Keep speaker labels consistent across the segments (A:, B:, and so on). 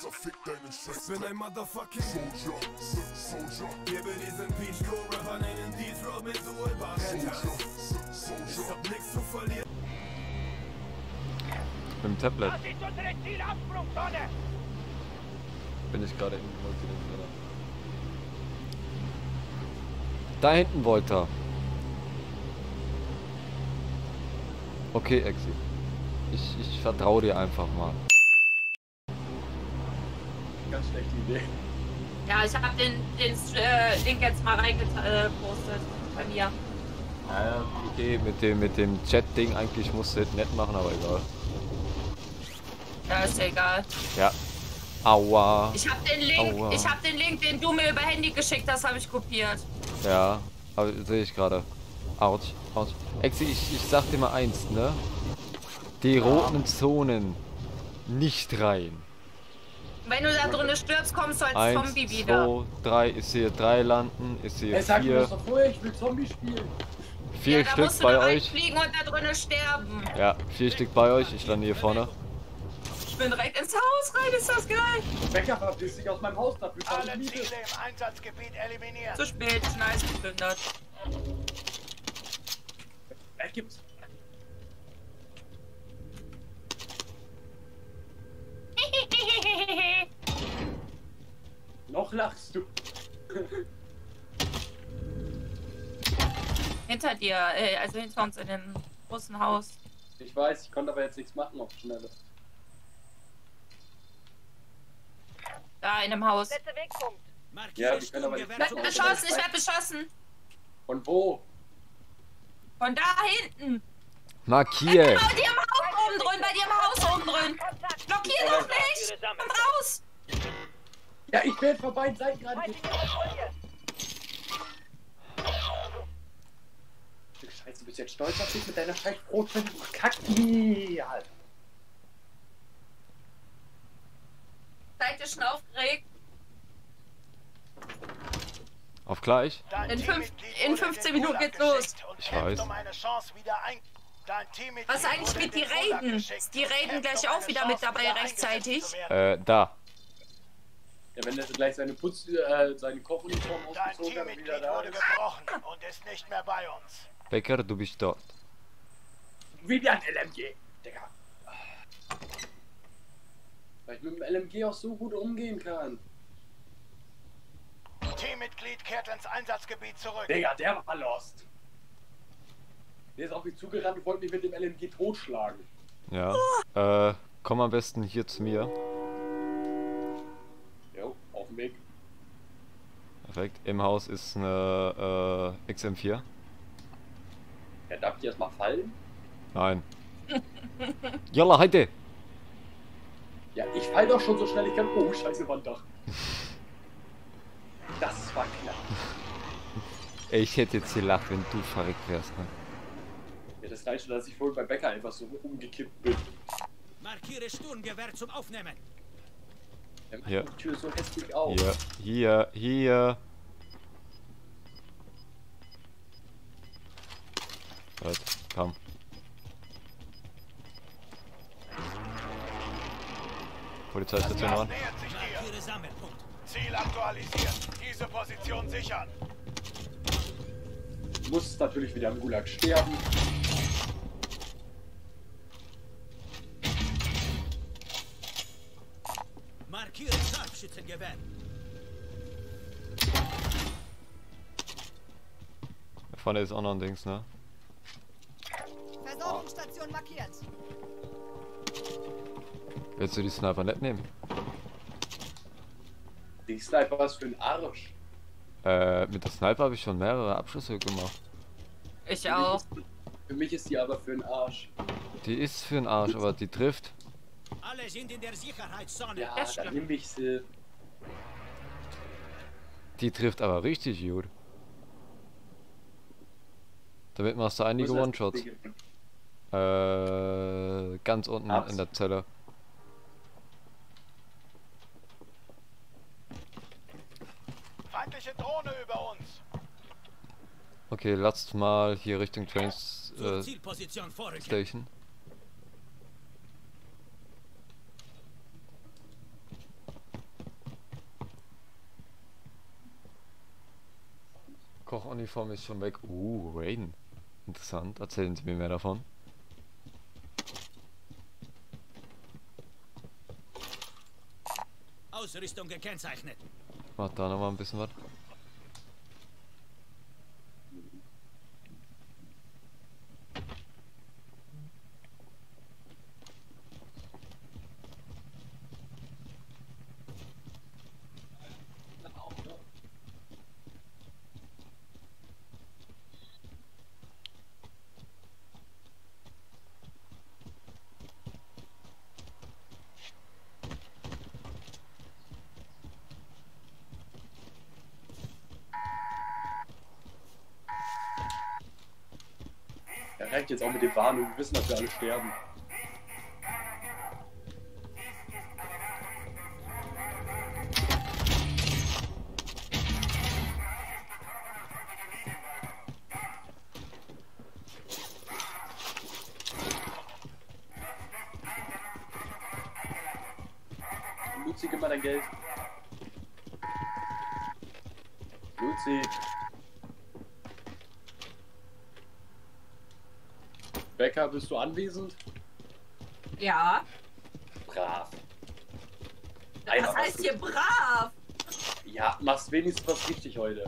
A: Ich bin ein Motherfucking Soldier. Gebe diesen Peachco-Rapper einen Death-Row mit Urbaretta. Ich hab nix zu verlieren.
B: Mit dem Tablet. Bin ich gerade in Multiplayer. Da hinten wollte er. Okay, Exi. Ich vertraue dir einfach mal.
C: Ganz schlechte Idee.
D: Ja, ich habe den Link jetzt mal reingepostet bei mir.
B: Okay, mit dem Chat-Ding eigentlich musst du das nett machen, aber egal.
D: Ja, ist ja egal.
B: Ja. Aua.
D: Ich habe den Link, den du mir über Handy geschickt hast, habe ich kopiert.
B: Ja, aber sehe ich gerade. Autsch, Autsch. Exi, ich sag dir mal eins, ne? Die roten Zonen nicht rein.
D: Wenn du da drinnen stirbst, kommst du als
B: 1,
D: Zombie wieder.
B: 2, 3, ich sehe 3 landen, ich sehe 4.
C: Doch vorher, ich will Zombie spielen.
B: 4
D: Ja, da
B: Stück
D: musst du
B: bei
D: da
B: euch.
D: reinfliegen und da drinnen sterben.
B: Ja, 4 Stück bei euch, ich lande hier vorne.
D: Ich bin direkt ins Haus rein, ist das geil?
C: Bäcker, verpiss dich aus meinem Haus, dafür
E: Alle Ziele im Einsatzgebiet eliminieren.
D: Zu spät, schon alles geplündert.
C: Gibt's. Noch lachst du.
D: Hinter dir, also hinter uns in dem großen Haus.
C: Ich weiß, ich konnte aber jetzt nichts machen auf die Schnelle.
D: Da in dem Haus.
E: Letzter Wegpunkt.
C: Ja, die können aber nicht.
D: Ich werde beschossen, ich werde beschossen.
C: Von wo?
D: Von da hinten.
B: Markier!
D: Bei dir im Haus oben drin, bei dir im Haus oben drin. Blockier doch nicht! Komm raus!
C: Ja, ich werde von beiden Seiten gerade. Scheiße, du bist jetzt stolz auf dich mit deiner scheiß Brotfett. Kacki, Alter.
D: Seid ihr schon aufgeregt?
B: Auf gleich?
D: In 15 Minuten geht's los.
B: Ich weiß.
D: Was eigentlich mit die Raiden? Ist die Raiden gleich auch wieder mit dabei rechtzeitig?
B: Da.
C: Ja, wenn er gleich seine Kochuniform ausgezogen hat, wieder da
E: wurde
C: ist.
E: gebrochen und ist nicht mehr bei uns.
B: Becker, du bist dort.
C: Wieder ein LMG, Digga. Weil ich mit dem LMG auch so gut umgehen kann.
E: Teammitglied kehrt ins Einsatzgebiet zurück.
C: Digga, der war lost. Der ist auf mich zugerannt und wollte mich mit dem LMG totschlagen.
B: Ja. Komm am besten hier zu mir.
C: Jo, auf dem Weg.
B: Perfekt. Im Haus ist eine XM4.
C: Ja, darf ich erstmal fallen?
B: Nein. Jalla, heute!
C: Ja, ich fall doch schon so schnell ich kann. Oh, scheiße, Wanddach. Das war knapp.
B: Ich hätte jetzt gelacht, wenn du verrückt wärst. Ne?
C: Ja, das reicht schon, dass ich vorhin bei Bäcker einfach so umgekippt bin.
F: Markiere Sturmgewehr zum Aufnehmen.
C: Der macht
B: Hier.
C: die Tür so hässlich auf.
B: Hier. Gut, komm. Polizeistation an.
E: Nähert sich dir.
F: Markiere Sammelpunkt.
E: Ziel aktualisiert. Diese Position sichern.
C: Muss natürlich wieder im Gulag sterben.
F: Markiere Scharfschützengewehr.
B: Da vorne ist auch noch ein Dings, ne?
G: Versorgungsstation markiert.
B: Willst du die Sniper nicht nehmen?
C: Die Sniper was für ein Arsch.
B: Mit der Sniper habe ich schon mehrere Abschüsse gemacht.
D: Ich auch.
C: Für mich ist die aber für ein Arsch.
B: Die ist für den Arsch, aber die trifft.
F: Alle sind in der Sicherheitszone.
C: Ja,
D: Das
C: dann
D: stimmt.
C: nehme ich sie.
B: Die trifft aber richtig gut. Damit machst du einige One-Shots. Ganz unten in der Zelle.
E: Feindliche Drohne über uns.
B: Okay, lasst mal hier Richtung Trains
F: Zur Zielposition vorrücken.
B: Station. Kochuniform ist schon weg. Raiden. Interessant. Erzählen Sie mir mehr davon.
F: Ausrüstung gekennzeichnet.
B: Warte, da noch mal ein bisschen was.
C: Er reicht jetzt auch mit dem Warnung. Wir wissen, dass wir alle sterben. Luzi, gib mal dein Geld. Luzi. Becker, bist du anwesend?
D: Ja.
C: Brav.
D: Was heißt hier brav?
C: Ja, machst wenigstens was richtig heute.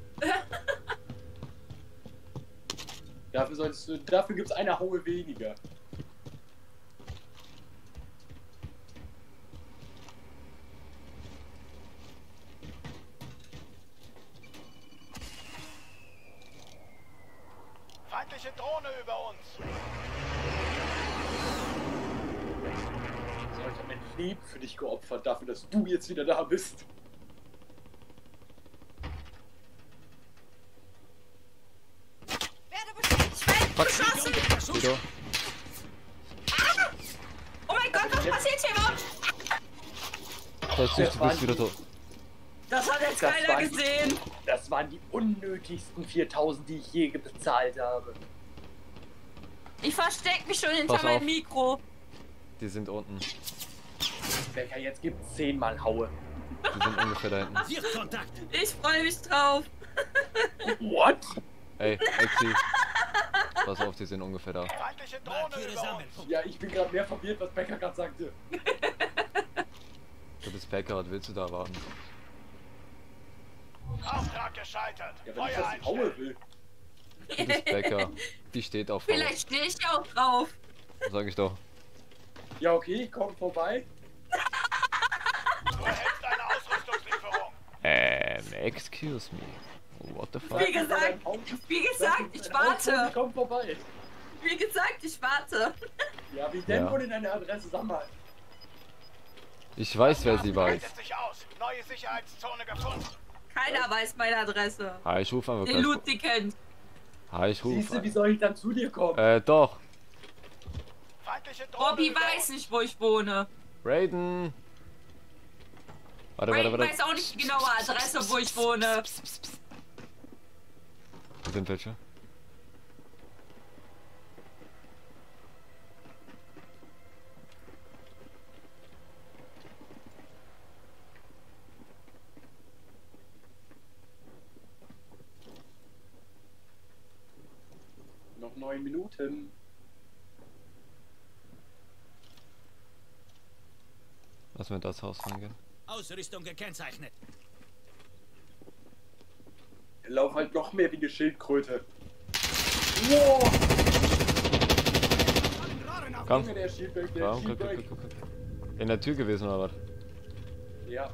C: Dafür gibt's eine Haue weniger.
E: Feindliche Drohne über uns.
C: So, ich habe mein Leben für dich geopfert, dafür, dass du jetzt wieder da bist.
D: Werde beschossen!
B: Wieder.
D: Oh mein Gott, was passiert hier überhaupt?
B: Du bist wieder tot.
D: Das hat jetzt
C: Das
D: keiner
C: war-
D: gesehen.
C: Das waren die unnötigsten 4000, die ich je bezahlt habe.
D: Ich versteck mich schon hinter
B: Pass auf.
D: meinem Mikro.
B: Die sind unten.
C: Becker, jetzt gibt's 10-mal Haue.
B: Die sind ungefähr da hinten.
F: Sichtkontakt.
D: Ich freue mich drauf.
C: What?
B: Ey, Exi. Pass auf, die sind ungefähr da.
E: Feindliche Drohne
F: Markiere
E: über uns.
F: Sammelpunkt.
C: Ja, ich bin gerade mehr verwirrt, was Becker gerade sagte.
B: Du bist Bäcker, was willst du da erwarten?
E: Auftrag gescheitert.
C: Ja, wenn ich
E: Feuer
C: das in Haue
E: einstellen.
C: will.
B: Du bist Bäcker. Die steht auf Haue.
D: Vielleicht stehe ich auch drauf.
B: Sag ich doch.
C: Ja, okay, komm vorbei.
E: Du erhältst eine Ausrüstungslieferung.
B: Excuse me. What the fuck?
D: Wie gesagt, ich warte.
C: Komm vorbei.
D: Wie gesagt, ich warte.
C: Ja, wie denn
B: Ja.
C: wohl in deine Adresse? Sag mal.
B: Ich weiß, wer sie weiß.
E: Breitet sich aus. Neue Sicherheitszone gefunden.
D: Keiner weiß meine Adresse.
B: Hi, ich ruf einfach
D: Den
B: gleich.
D: Luzi kennt.
B: Hi, ich ruf
C: Siehst du, wie
B: an.
C: soll ich dann zu dir kommen?
B: Doch.
E: Feindliche Drohne
D: Bobby
E: über
D: weiß
E: uns.
D: nicht, wo ich wohne.
B: Raiden. Warte,
D: Ray
B: warte, warte.
D: weiß auch nicht die genaue Adresse, wo ich wohne.
B: Wo sind welche?
C: Noch 9 Minuten.
B: Lass mir das Haus reingehen.
F: Ausrüstung gekennzeichnet.
C: Lauf halt noch mehr wie eine Schildkröte. Wow!
B: Komm.
C: Junge, der Shieldback, der
B: Komm, guck,
C: Shieldback.
B: guck, guck, guck. In der Tür gewesen oder was?
C: Ja.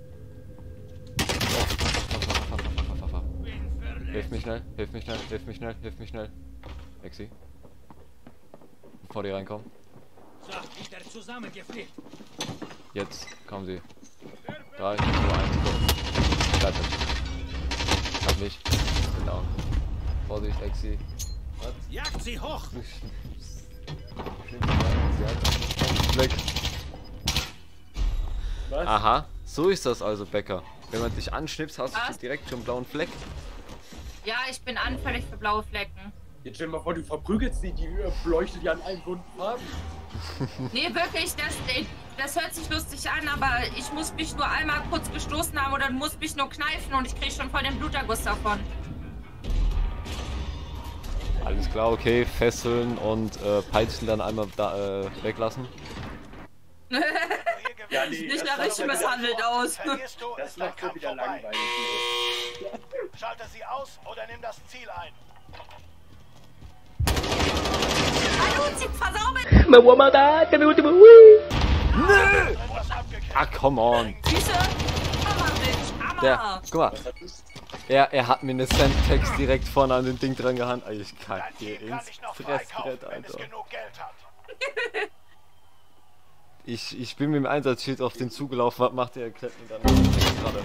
B: Hilf mich schnell, hilf mich schnell, hilf mich schnell, hilf mich schnell. Exi. Bevor die reinkommen.
F: So, wieder zusammengeflickt.
B: Jetzt kommen sie. 3, 2, 1, go. Bleib jetzt. Hab mich. Bin down. Vorsicht, Exi. Was?
F: Jagt sie hoch.
B: Sie hat weg.
C: Was?
B: Aha, so ist das also, Bäcker. Wenn man dich anschnipst, hast du
D: Was?
B: direkt schon einen blauen Fleck.
D: Ja, ich bin anfällig für blaue Flecken.
C: Jetzt stell dir mal vor, du verprügelst die beleuchtet ja an allen bunten Farben.
D: Nee, wirklich, das hört sich lustig an, aber ich muss mich nur einmal kurz gestoßen haben oder muss mich nur kneifen und ich krieg schon voll den Bluterguss davon.
B: Alles klar, okay, fesseln und peitschen dann einmal da, weglassen.
C: Ja, nee,
D: Nicht
C: das
D: nach
C: war
D: richtig
C: doch wieder-
D: misshandelt aus.
E: Verlierst du,
C: Das
E: ist dein
C: macht doch
E: Kampf
C: wieder
E: vorbei.
C: langweilig.
E: Schalte sie aus oder nimm das Ziel ein.
D: Hallo, zieht versaubelt!
E: Etwas abgekriegt.
B: Ah, come on.
D: Süße! Hammer, Mensch, Hammer!
B: Der, guck mal, er hat mir eine Sandtext direkt vorne an den Ding dran gehangen. Ey, ich kack
E: Dein
B: dir
E: Team kann
B: ins
E: dich noch
B: Fressbrett,
E: freikaufen, wenn es
B: Alter.
E: genug Geld hat.
B: Ich bin mit dem Einsatzschild auf den zugelaufen. Was macht der Kletten dann? Gerade.